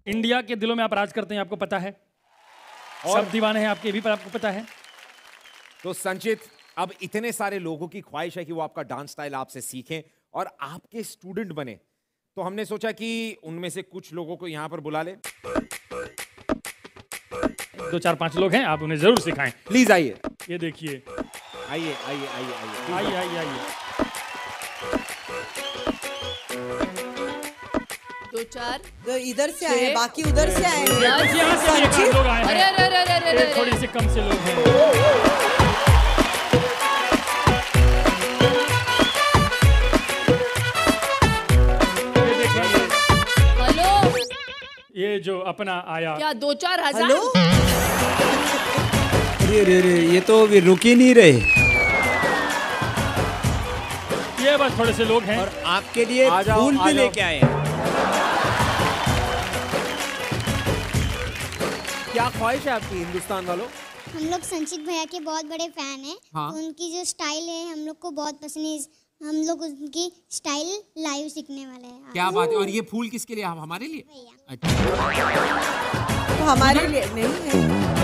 India के दिलों में आप राज करते हैं, आपको पता है। सब दीवाने हैं आपके भी, पर आपको पता है। तो संचित, अब इतने सारे लोगों की ख्वाहिश है कि वो आपका डांस स्टाइल आपसे सीखें और आपके स्टूडेंट बने, तो हमने सोचा कि उनमें से कुछ लोगों को यहां पर बुला ले। 2 4 5 लोग हैं, आप उन्हें जरूर सिखाएं। प्लीज आइए। ये देखिए, आइए आइए आइए आइए आइए आइए आइए। 2 4 तो इधर से आए, बाकी उधर से आए। यहाँ से भी 1 लोग आए अरे हैं, अरे अरे अरे अरे थोड़ी से कम से लोग हैं। ये जो अपना आया, क्या 2 4 हजार? हेलो, अरे ये तो अभी रुक ही नहीं रहे। ये बस थोड़े से लोग हैं और आपके लिए फूल भी लेके आए हैं। क्या ख्वाहिश है आपकी हिंदुस्तान वालों? हम लोग संचित भैया के बहुत बड़े फैन हैं। हाँ। तो उनकी जो स्टाइल है हम लोग को बहुत पसंद है। हम लोग उनकी स्टाइल लाइव सीखने वाले हैं। क्या बात है। और ये फूल किसके लिए? हमारे लिए? भैया। अच्छा, तो हमारे लिए नहीं है।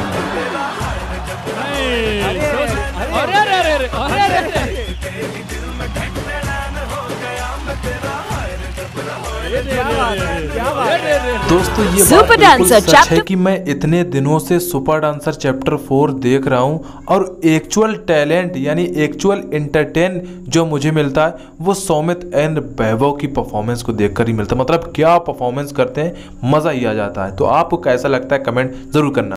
दोस्तों ये बात बिल्कुल सच है कि मैं इतने दिनों से सुपर डांसर चैप्टर 4 देख रहा हूँ और एक्चुअल टैलेंट यानी एक्चुअल एंटरटेन जो मुझे मिलता है वो सौमित एंड वैभव की परफॉर्मेंस को देखकर ही मिलता है। मतलब क्या परफॉर्मेंस करते हैं, मज़ा ही आ जाता है। तो आपको कैसा लगता है कमेंट ज़रूर करना।